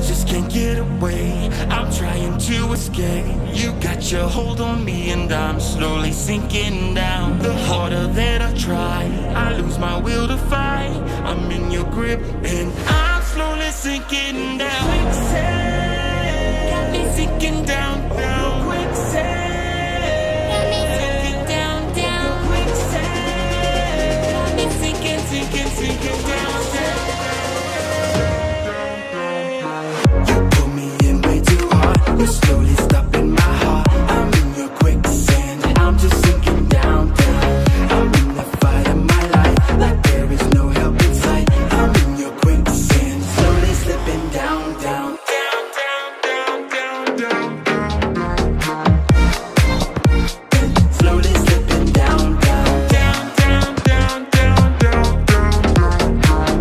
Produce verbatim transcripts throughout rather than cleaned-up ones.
just can't get away. I'm trying to escape. You got your hold on me and I'm slowly sinking down. The harder that I try, I lose my will to fight. I'm in your grip and I'm slowly sinking down. Quicksand, got me sinking down, down. Quicksand, got me sinking down, down. Quicksand, got me sinking, sinking, sinking down. You're slowly stopping my heart. I'm in your quicksand. I'm just sinking down, down. I'm in the fight of my life, like there is no help in sight. I'm in your quicksand, slowly slipping down, down, down, down, down, down, down, down. Slowly slipping down, down, down, down, down, down, down, down.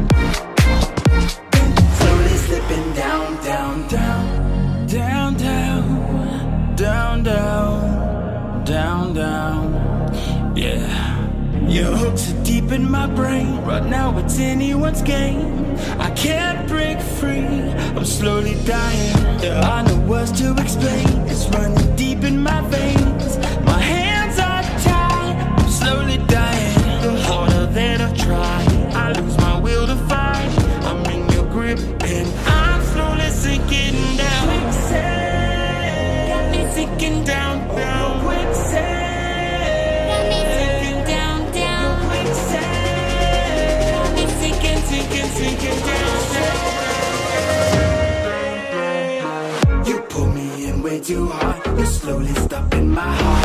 Slowly slipping down, down, down. Down, down, down, down, down, down, yeah. Your hooks are deep in my brain. Right now it's anyone's game. I can't break free, I'm slowly dying. There are no words to explain. It's running deep in my veins. My hands are tied, I'm slowly dying. The harder that I try, I lose my will to fight. I'm in your grip and I'm slowly sinking down. Sinking down, down. Quicksand, got me sinking down, down. Quicksand, got me sinking, sinking, sinking down. You pull me in way too hard. You're slowly stopping my heart.